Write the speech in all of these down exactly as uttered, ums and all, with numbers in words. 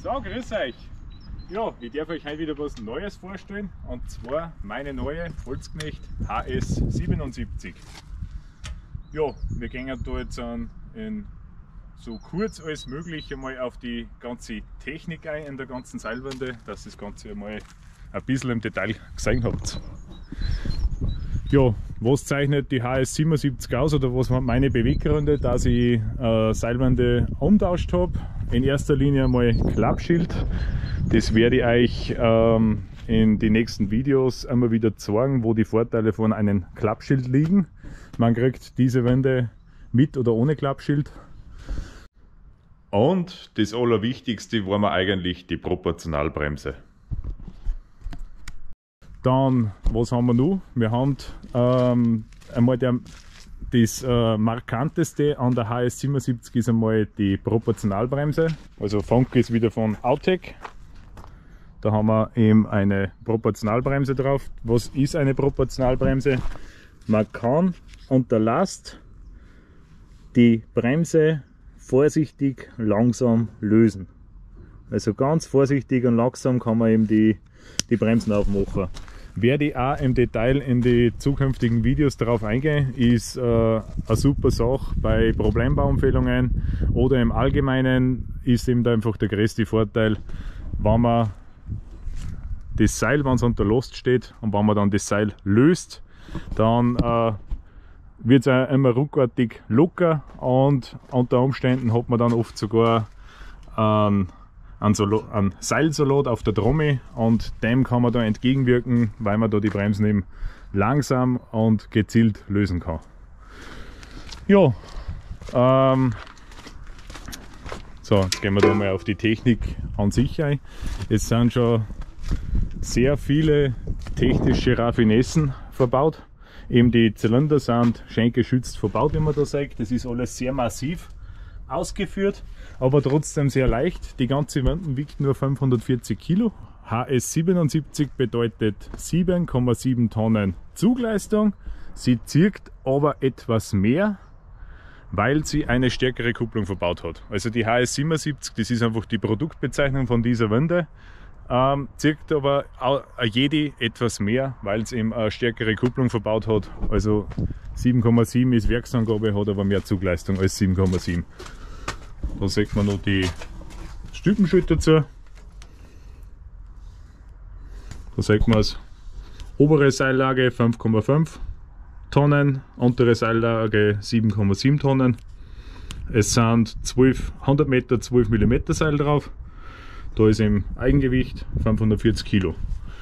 So, grüß euch! Ja, ich darf euch heute wieder was Neues vorstellen, und zwar meine neue Holzknecht H S siebenundsiebzig. Ja, wir gehen da jetzt an, in so kurz als möglich einmal auf die ganze Technik ein in der ganzen Seilwinde, dass ihr das Ganze einmal ein bisschen im Detail gesehen habt. Ja, was zeichnet die H S siebenundsiebzig aus, oder was waren meine Beweggründe, dass ich äh, Seilwinde umtauscht habe? In erster Linie einmal Klappschild. Das werde ich euch ähm, in den nächsten Videos immer wieder zeigen, wo die Vorteile von einem Klappschild liegen. Man kriegt diese Wände mit oder ohne Klappschild. Und das Allerwichtigste war mir eigentlich die Proportionalbremse. Dann, was haben wir noch? Wir haben ähm, einmal der, das äh, markanteste an der H S siebenundsiebzig ist einmal die Proportionalbremse. Also Funk ist wieder von Autec. Da haben wir eben eine Proportionalbremse drauf. Was ist eine Proportionalbremse? Man kann unter Last die Bremse vorsichtig langsam lösen. Also ganz vorsichtig und langsam kann man eben die, die Bremsen aufmachen. Werde ich auch im Detail in die zukünftigen Videos darauf eingehen, ist äh, eine super Sache bei Problembaumfällungen oder im Allgemeinen ist eben da einfach der größte Vorteil, wenn man das Seil, wenn es unter Last steht und wenn man dann das Seil löst, dann äh, wird es immer ruckartig locker und unter Umständen hat man dann oft sogar einen, einen Seilsalat auf der Trommel, und dem kann man da entgegenwirken, weil man da die Bremsen eben langsam und gezielt lösen kann. Ja, ähm, so, jetzt gehen wir da mal auf die Technik an sich ein. Es sind schon sehr viele technische Raffinessen verbaut. Eben die Zylinder sind schön geschützt verbaut, wie man da sagt. Das ist alles sehr massiv ausgeführt, aber trotzdem sehr leicht. Die ganze Winde wiegt nur fünfhundertvierzig Kilo. H S siebenundsiebzig bedeutet sieben Komma sieben Tonnen Zugleistung. Sie zirkt aber etwas mehr, weil sie eine stärkere Kupplung verbaut hat. Also die H S siebenundsiebzig, das ist einfach die Produktbezeichnung von dieser Winde. Ähm, zirkt aber jede etwas mehr, weil es eben eine stärkere Kupplung verbaut hat. Also sieben Komma sieben ist Werksangabe, hat aber mehr Zugleistung als sieben Komma sieben. Da sieht man noch die Stübenschild dazu. Da sieht man es. Obere Seillage fünf Komma fünf Tonnen, untere Seillage sieben Komma sieben Tonnen. Es sind zwölf, hundert Meter zwölf Millimeter Seil drauf. Da ist im Eigengewicht fünfhundertvierzig Kilo.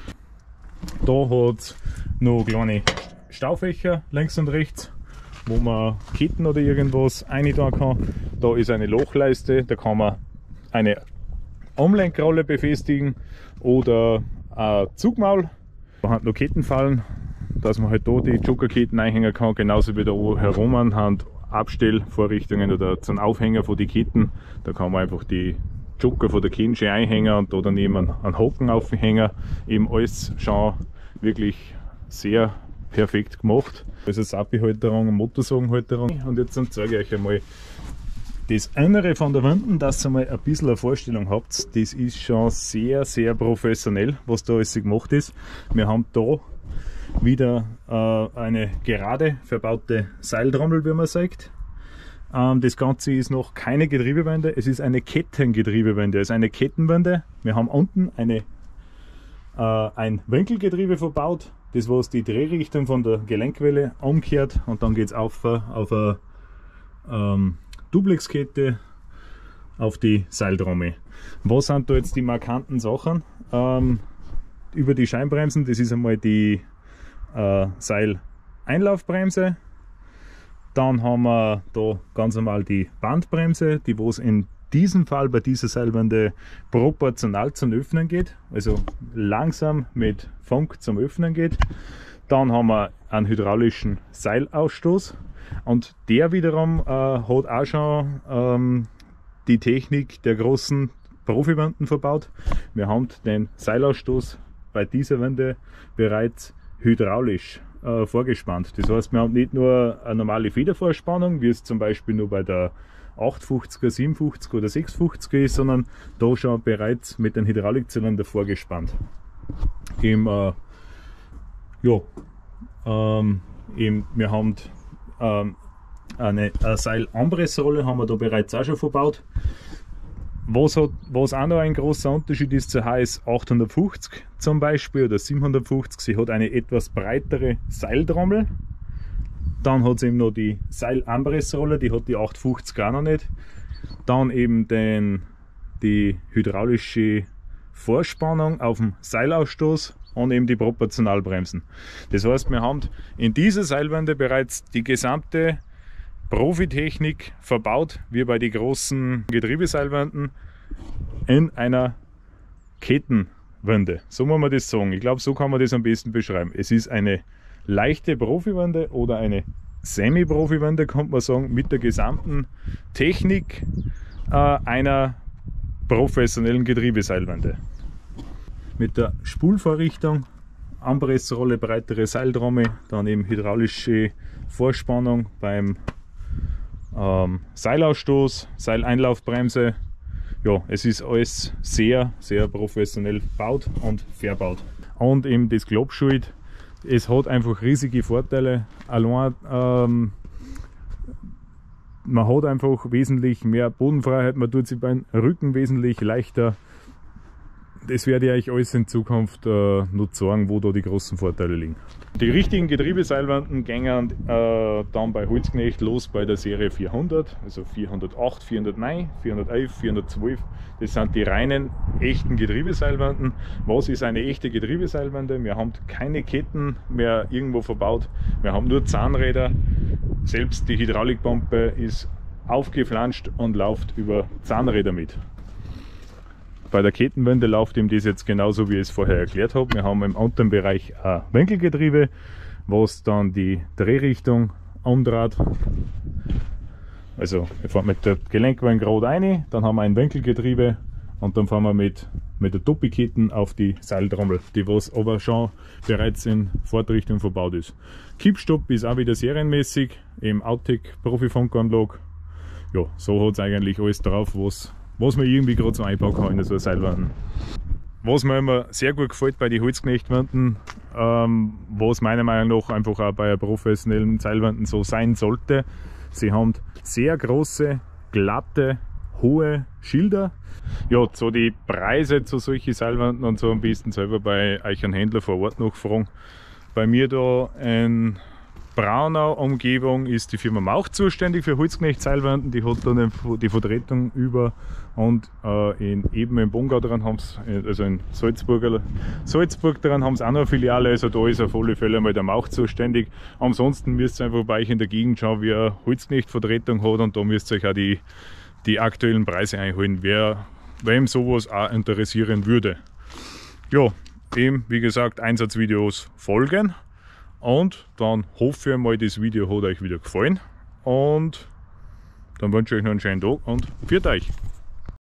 Da hat es noch kleine Staufächer links und rechts, wo man Ketten oder irgendwas reintun kann. Da ist eine Lochleiste, da kann man eine Umlenkrolle befestigen oder ein Zugmaul. Da hat noch Kettenfallen, dass man halt da die Jokerketten einhängen kann, genauso wie da herum haben Abstellvorrichtungen oder zum Aufhänger von den Ketten. Da kann man einfach die Joker von der Kensche einhängen und da daneben einen Haken aufhängen. Eben alles schon wirklich sehr perfekt gemacht. Also Sappi-Halterung und Motorsagenhalterung. Und jetzt zeige ich euch einmal das Innere von der Winde, dass ihr mal ein bisschen eine Vorstellung habt. Das ist schon sehr, sehr professionell, was da alles gemacht ist. Wir haben da wieder äh, eine gerade verbaute Seiltrommel, wie man sagt. Ähm, das Ganze ist noch keine Getriebewende, es ist eine Kettengetriebewende, also eine Kettenwende. Wir haben unten eine, äh, ein Winkelgetriebe verbaut, das was die Drehrichtung von der Gelenkwelle umkehrt, und dann geht es auf, auf eine ähm, Duplexkette auf die Seiltrommel. Was sind da jetzt die markanten Sachen? Ähm, über die Scheinbremsen, das ist einmal die äh, Seileinlaufbremse. Dann haben wir da ganz normal die Bandbremse, die was in diesem Fall bei dieser Seilwinde proportional zum Öffnen geht, also langsam mit Funk zum Öffnen geht. Dann haben wir einen hydraulischen Seilausstoß, und der wiederum äh, hat auch schon ähm, die Technik der großen Profiwanden verbaut. Wir haben den Seilausstoß bei dieser Winde bereits hydraulisch äh, vorgespannt. Das heißt, wir haben nicht nur eine normale Federvorspannung, wie es zum Beispiel nur bei der achtundfünfziger, siebenundfünfziger oder sechsundfünfziger ist, sondern da schon bereits mit den Hydraulikzylinder vorgespannt. Im, äh, ja, ähm, im, wir haben ähm, eine, eine Seilambressrolle haben wir da bereits auch schon verbaut. Was, hat, was auch noch ein großer Unterschied ist zur H S achthundertfünfzig zum Beispiel oder siebenhundertfünfzig, sie hat eine etwas breitere Seiltrommel. Dann hat sie eben noch die Seilambressrolle, die hat die achthundertfünfzig auch noch nicht. Dann eben den, die hydraulische Vorspannung auf dem Seilausstoß und eben die Proportionalbremsen. Das heißt, wir haben in dieser Seilwinde bereits die gesamte Profitechnik verbaut, wie bei den großen Getriebeseilwänden, in einer Kettenwinde. So muss man das sagen. Ich glaube, so kann man das am besten beschreiben. Es ist eine leichte Profiwinde oder eine Semi-Profiwinde, kann man sagen, mit der gesamten Technik äh, einer professionellen Getriebeseilwinde. Mit der Spulvorrichtung, Ambressrolle, breitere Seiltrommel, dann eben hydraulische Vorspannung beim ähm, Seilausstoß, Seileinlaufbremse. Ja, es ist alles sehr, sehr professionell gebaut und verbaut. Und eben das Klappschild, es hat einfach riesige Vorteile. Allein, ähm, man hat einfach wesentlich mehr Bodenfreiheit, man tut sich beim Rücken wesentlich leichter. Das werde ich euch alles in Zukunft äh, noch sagen, wo da die großen Vorteile liegen. Die richtigen Getriebeseilwanden gehen äh, dann bei Holzknecht los bei der Serie vierhundert, also vierhundertacht, vierhundertneun, vierhundertelf, vierhundertzwölf. Das sind die reinen, echten Getriebeseilwanden. Was ist eine echte Getriebeseilwande? Wir haben keine Ketten mehr irgendwo verbaut, wir haben nur Zahnräder. Selbst die Hydraulikpumpe ist aufgeflanscht und läuft über Zahnräder mit. Bei der Kettenwinde läuft ihm das jetzt genauso, wie ich es vorher erklärt habe. Wir haben im unteren Bereich ein Winkelgetriebe, was dann die Drehrichtung umdreht. Also wir fahren mit der Gelenkwelle gerade rein, dann haben wir ein Winkelgetriebe und dann fahren wir mit, mit der Topiketten auf die Seiltrommel, die was aber schon bereits in Fahrtrichtung verbaut ist. Kippstopp ist auch wieder serienmäßig im Outtake Profifunkanlage. Ja, so hat es eigentlich alles drauf, was was man irgendwie gerade so einbauen kann in so eine Seilwand. Was mir immer sehr gut gefällt bei den Holzknechtwanden, ähm, was meiner Meinung nach einfach auch bei einer professionellen Seilwanden so sein sollte, sie haben sehr große, glatte, hohe Schilder. Ja, so die Preise zu solchen Seilwanden und so am besten selber bei euch einen Händler vor Ort nachfragen. Bei mir da in Braunau Umgebung ist die Firma Mauch zuständig für Holzknecht-Seilwanden, die hat dann die Vertretung über und äh, in, eben in Bongau dran haben sie, also in Salzburg, Salzburg dran haben sie auch noch eine Filiale, also da ist auf alle Fälle mal der Mauch zuständig. Ansonsten müsst ihr einfach bei euch in der Gegend schauen, wie eine Holzknecht-Vertretung hat und da müsst ihr euch auch die, die aktuellen Preise einholen, wer, wem sowas auch interessieren würde. Ja, eben wie gesagt Einsatzvideos folgen. Und dann hoffe ich mal, das Video hat euch wieder gefallen und dann wünsche ich euch noch einen schönen Tag und pfiat euch!